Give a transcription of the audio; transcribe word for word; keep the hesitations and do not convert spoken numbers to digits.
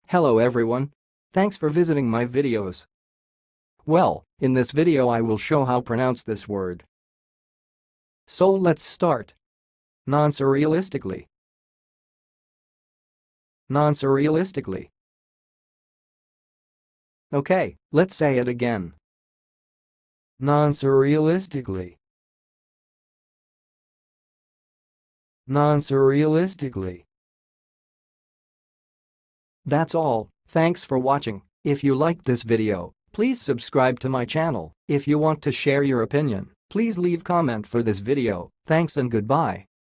Hello everyone. Thanks for visiting my videos. Well, in this video I will show how to pronounce this word. So let's start. Non-surrealistically. Non-surrealistically. Okay, let's say it again. Non-surrealistically. Non-surrealistically. That's all. Thanks for watching. If you liked this video, please subscribe to my channel. If you want to share your opinion, please leave comment for this video. Thanks and goodbye.